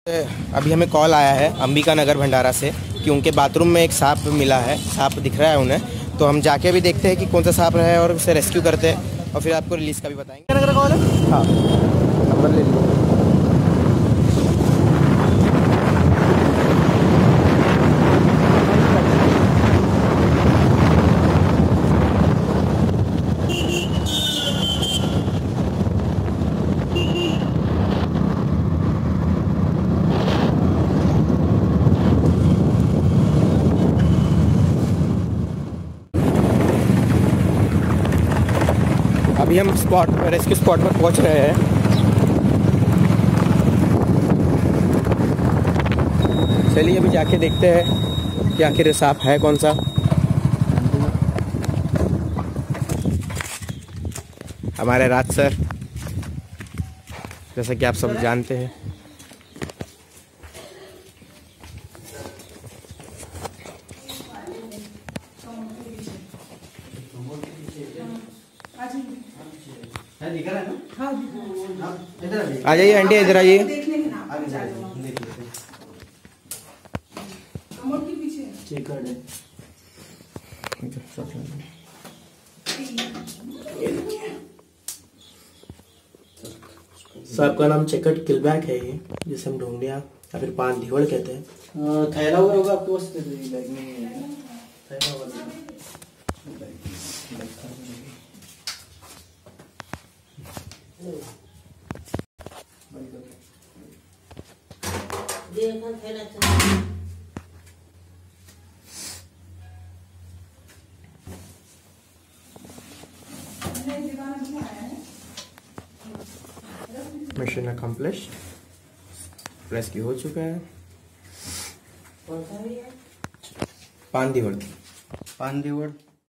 अभी हमें कॉल आया है अंबिका नगर भंडारा से कि उनके बाथरूम में एक सांप मिला है। सांप दिख रहा है उन्हें, तो हम जाके भी देखते हैं कि कौन सा सांप है और उसे रेस्क्यू करते हैं और फिर आपको रिलीज़ का भी बताएंगे। नगर कॉल है, हाँ नंबर ले लीजिए। अभी हम रेस्क्यू स्पॉट पर पहुंच रहे हैं। चलिए अभी जाके देखते हैं कि आखिर सांप है कौन सा। हमारे राज सर, जैसा कि आप सब जानते हैं, आ जाइए आंटी, इधर आइए। सर आपका नाम चेकट किलबैक है ये, जिसे हम ढूंढिया या फिर पान दिवड़ कहते हैं। थैला हुआ होगा आपके पास? बैग में है थैला हुआ। मिशन अकम्प्लिश्ड, रेस्क्यू हो चुका है। पान दिवड़